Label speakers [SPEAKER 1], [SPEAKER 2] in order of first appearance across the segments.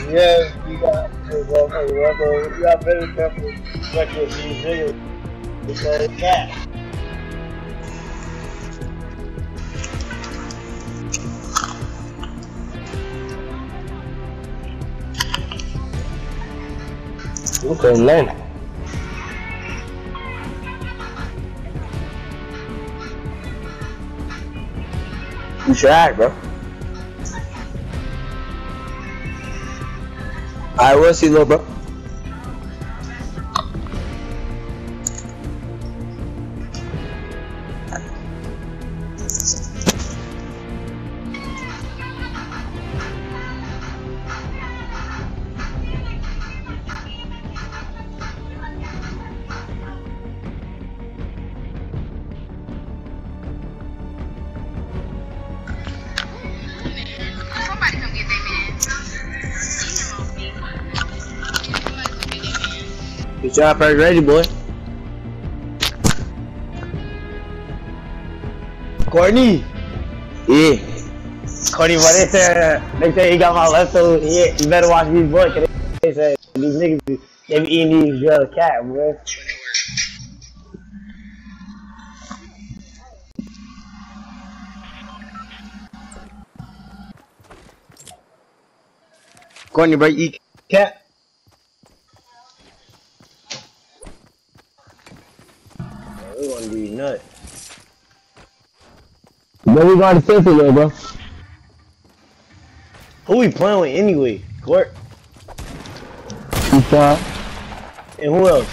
[SPEAKER 1] Yes, you got to go for rubber. You got very careful what you see here. Because cat.
[SPEAKER 2] Okay, man. You tried, bro. I will see, little bro.
[SPEAKER 3] Somebody come get that man.
[SPEAKER 2] Good job, first ready, boy.
[SPEAKER 1] Courtney.
[SPEAKER 2] Yeah.
[SPEAKER 1] Courtney, what they say he got my leftovers. Yeah, you better watch these boys. They say these niggas they be eating these cat, boy. Courtney, bro, you eat cat? We wanna do nuts.
[SPEAKER 2] Then we going to Central, little bro.
[SPEAKER 1] Who we playing with anyway? Court?
[SPEAKER 2] You saw?
[SPEAKER 1] And who else?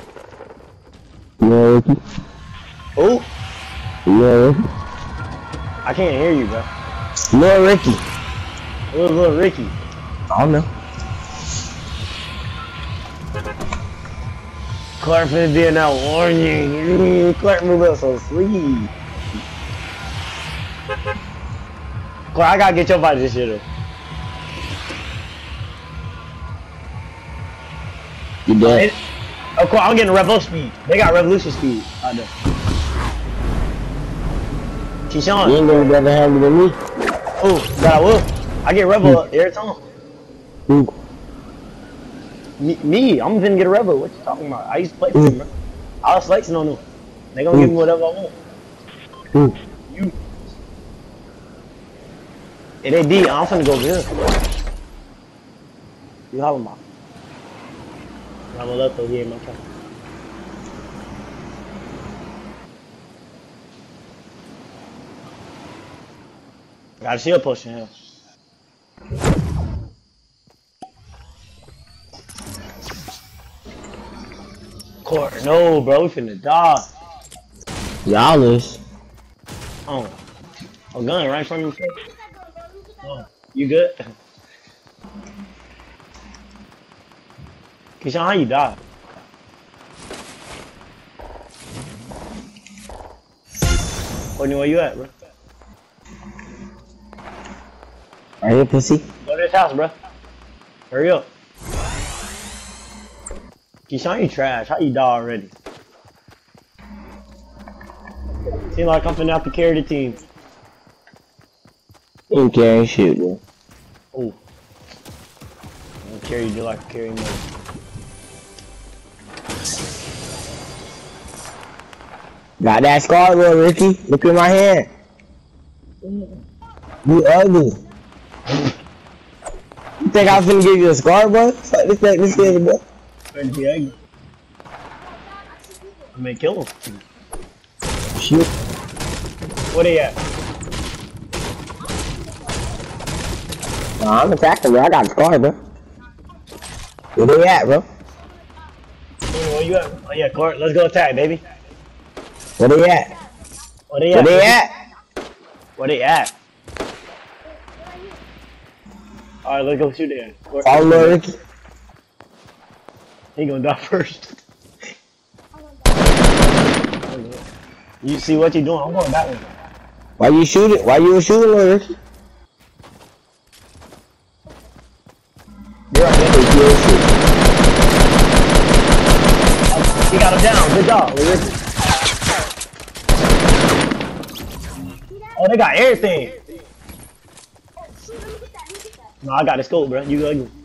[SPEAKER 2] Yeah, Ricky.
[SPEAKER 1] Who?
[SPEAKER 2] Yeah, Ricky.
[SPEAKER 1] I can't hear you, bro.
[SPEAKER 2] Lil Ricky.
[SPEAKER 1] Who's little Ricky?
[SPEAKER 2] I don't know.
[SPEAKER 1] Clark finna be in that warning. Clark moved up so sweet. Clark, I gotta get your body this shit up.
[SPEAKER 2] You dead?
[SPEAKER 1] Of course, I'm getting Revo speed. They got revolution speed out there. Keyshawn.
[SPEAKER 2] You ain't gonna be able to handle than me.
[SPEAKER 1] Oh, but I will. I get Revo every time.
[SPEAKER 2] Who?
[SPEAKER 1] Me, I'm finna get a Revo. What you talking about? I used to play for them, bro. I was flexing on them. They gonna give me whatever I want.
[SPEAKER 2] Who?
[SPEAKER 1] You. If they D, I'm finna go good. You have them out. I'm a left over here in my car. Got a shield potion here. Court, no, bro, we finna die.
[SPEAKER 2] Y'all is.
[SPEAKER 1] Oh, a gun right from you. Oh, you good? Keyshawn, how you die? Courtney, where you at, bro?
[SPEAKER 2] Are you a pussy?
[SPEAKER 1] Go to this house, bro. Hurry up. Keyshawn, you trash. How you die already? Seem like I'm finna have to carry the team.
[SPEAKER 2] You ain't carrying shit, bro.
[SPEAKER 1] Oh. I'll carry you like I carry me.
[SPEAKER 2] Got that scar, bro, Ricky. Look at my hand. You ugly. You think I'm finna give you a scar, bro? Fuck this nigga, bro.
[SPEAKER 1] Trying to be ugly. I may kill him.
[SPEAKER 2] Shoot.
[SPEAKER 1] Where they at?
[SPEAKER 2] Nah, I'm attacking, bro. I got a scar, bro. Where they at, bro?
[SPEAKER 1] Where you at? Oh yeah, Court, let's go attack, baby.
[SPEAKER 2] Where they at?
[SPEAKER 1] Where they
[SPEAKER 2] Where
[SPEAKER 1] at?
[SPEAKER 2] they at?
[SPEAKER 1] Where they at? Alright, let's go shoot there.
[SPEAKER 2] Follow Lil Ricky.
[SPEAKER 1] He gonna die first. You see what you doing? I'm going that way.
[SPEAKER 2] Why you shooting? Why you shooting, Lil Ricky?
[SPEAKER 1] You're right there. He got him down. Good job, Lil Ricky. Oh, they got everything. No, I got the scope, bro. You ugly.